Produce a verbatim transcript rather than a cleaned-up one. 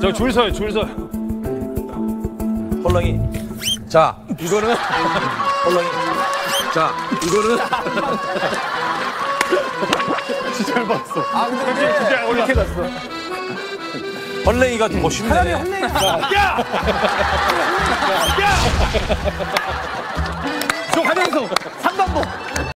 저 줄 서요, 줄 서요. 헐렁이. 자, 이거는 헐렁이. 자, 이거는 진짜 잘 봤어. 아 근데 진짜 이렇게 났어. 헐렁이가 더 쉽네. 야! 야! 저 가면서 삼 반복.